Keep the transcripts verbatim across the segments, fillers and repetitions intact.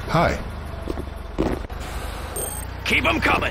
Hi. Keep them coming!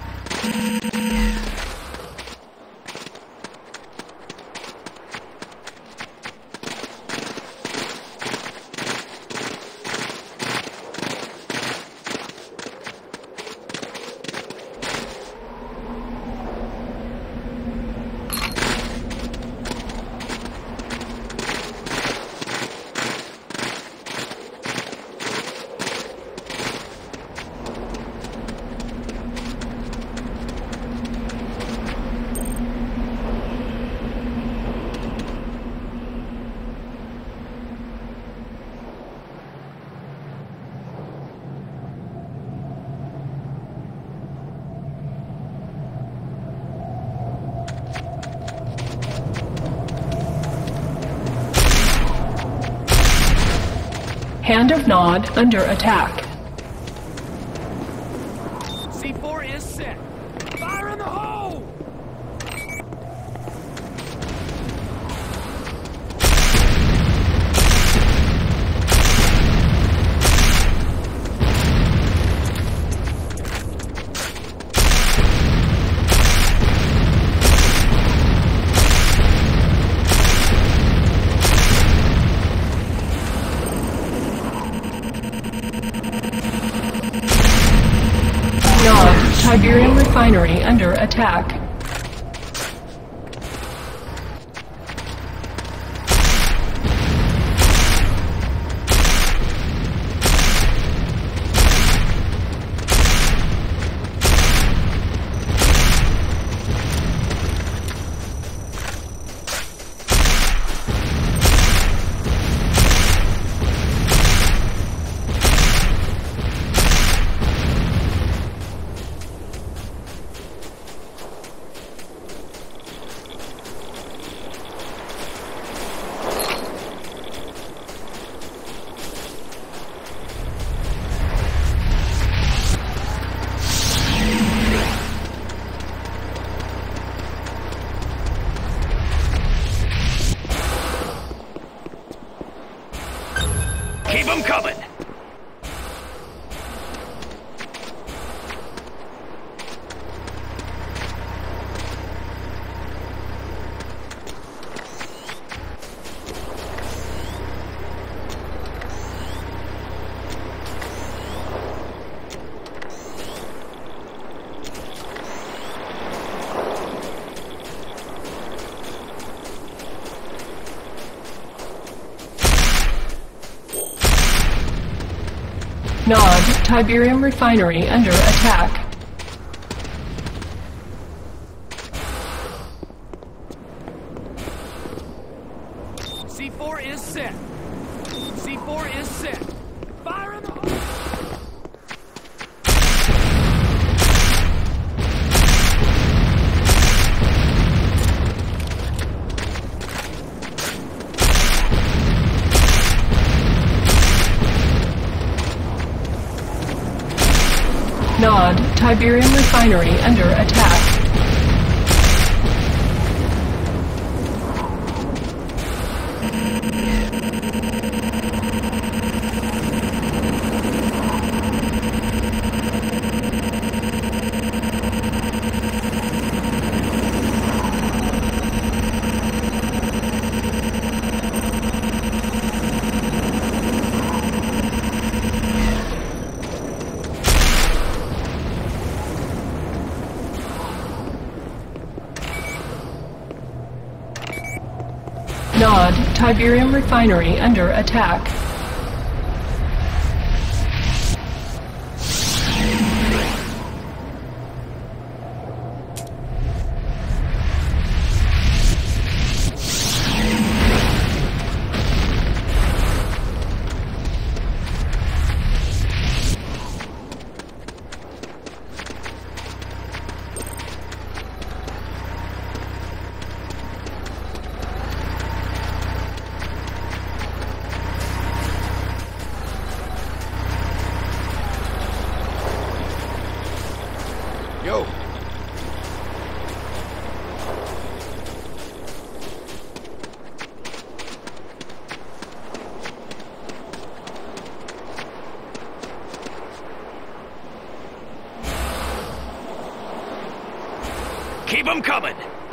Hand of Nod under attack. C four is set. Fire in the hole! Tiberium refinery under attack. Keep them coming! Nod, Tiberium refinery under attack. C four is set. C four is set. Fire in the hole! Nod, Tiberium refinery under attack. Nod, Tiberium refinery under attack. Yo. Keep them coming!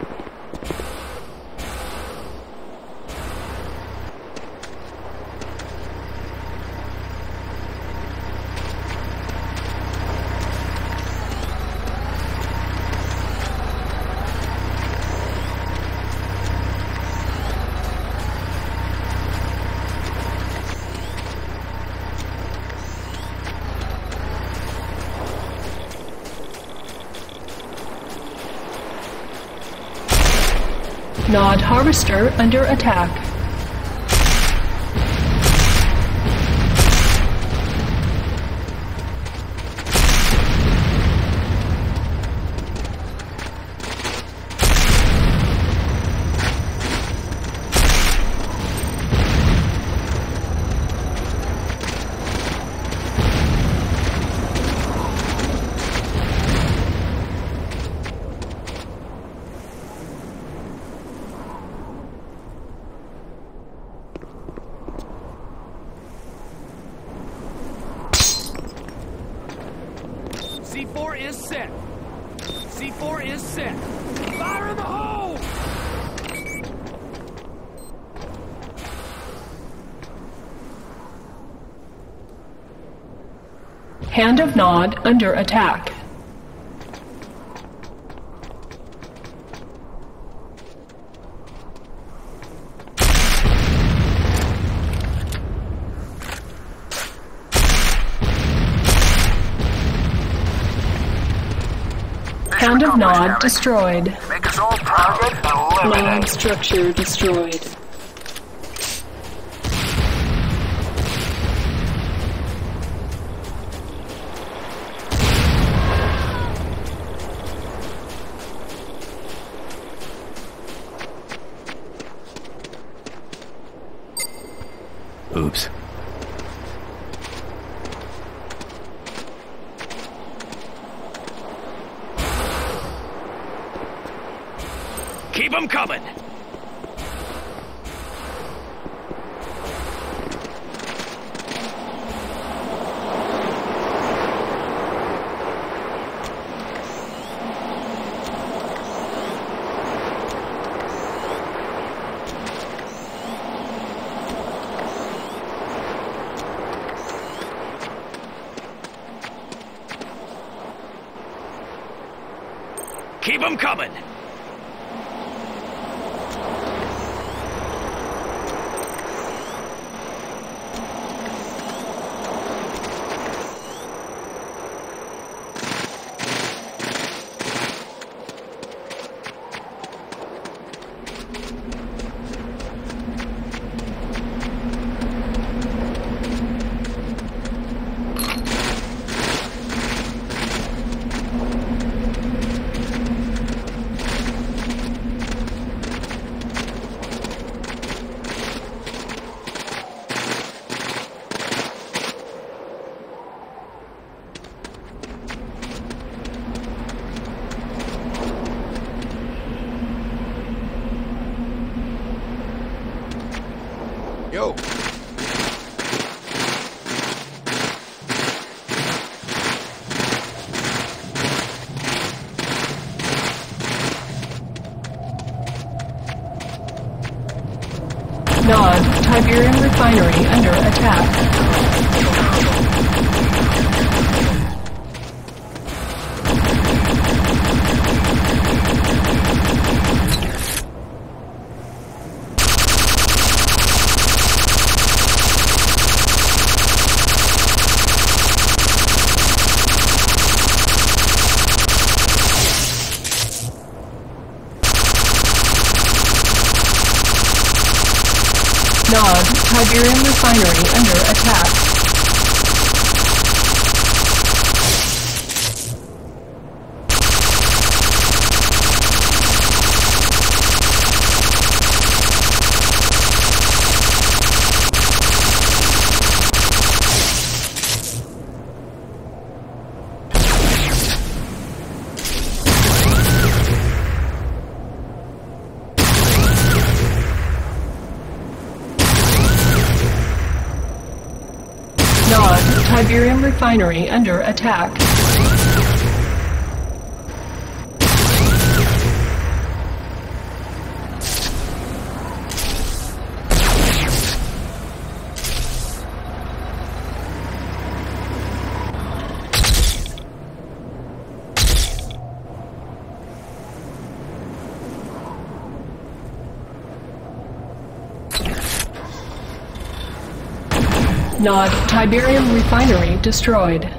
Nod harvester under attack. C four is set. C four is set. Fire in the hole! Hand of Nod under attack. Hand of Nod destroyed. Make us all target and eliminate. Nod structure destroyed. Oops. Keep them coming! Keep them coming! Yo. Nod Tiberium refinery under attack. Nod Tiberium refinery under attack. Nod Tiberium refinery under attack. Nod Tiberium refinery destroyed.